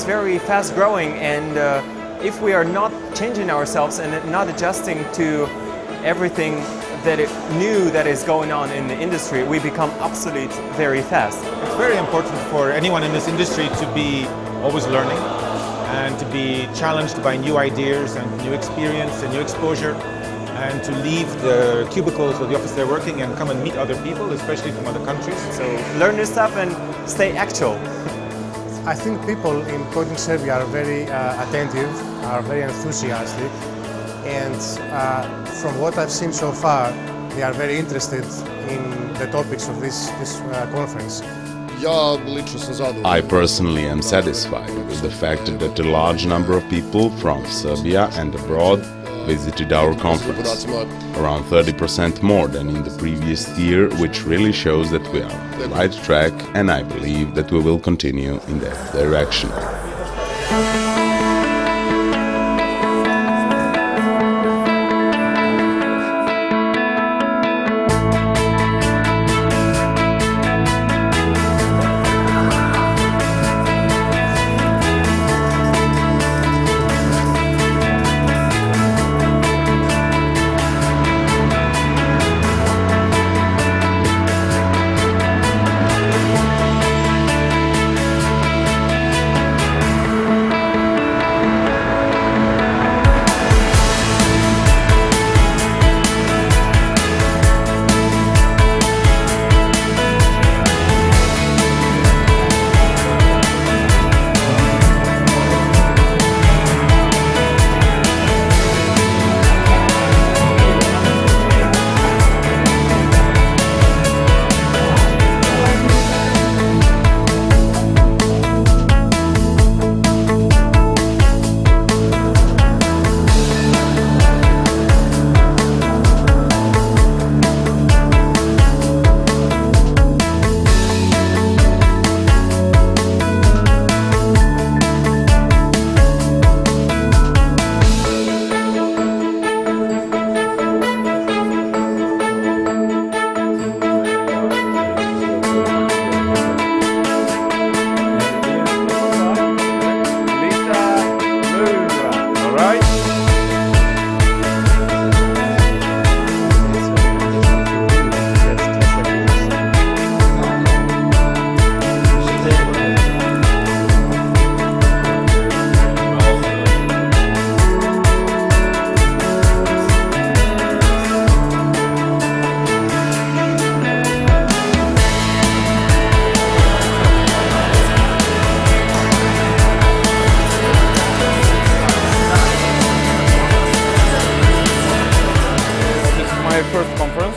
is very fast growing, and if we are not changing ourselves and not adjusting to everything new that is going on in the industry, we become obsolete very fast. It's very important for anyone in this industry to be always learning and to be challenged by new ideas and new experience and new exposure, and to leave the cubicles of the office they're working and come and meet other people, especially from other countries. So learn new stuff and stay actual. I think people in Coding Serbia are very attentive, are very enthusiastic, and from what I've seen so far, they are very interested in the topics of this conference. I personally am satisfied with the fact that a large number of people from Serbia and abroad visited our conference, around 30% more than in the previous year, which really shows that we are on the right track, and I believe that we will continue in that direction. First conference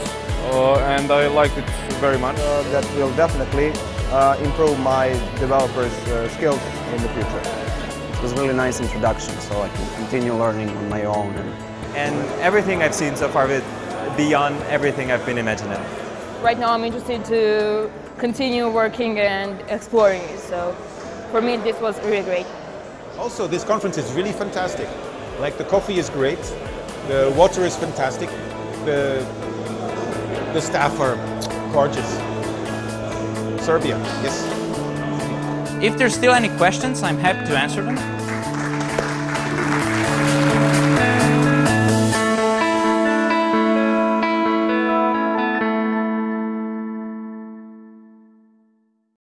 and I liked it very much. That will definitely improve my developers' skills in the future. It was a really nice introduction, so I can continue learning on my own. And everything I've seen so far is beyond everything I've been imagining. Right now I'm interested to continue working and exploring it, so for me this was really great. Also, this conference is really fantastic. Like, the coffee is great, the water is fantastic, the staff are gorgeous. Serbia, yes. If there's still any questions, I'm happy to answer them.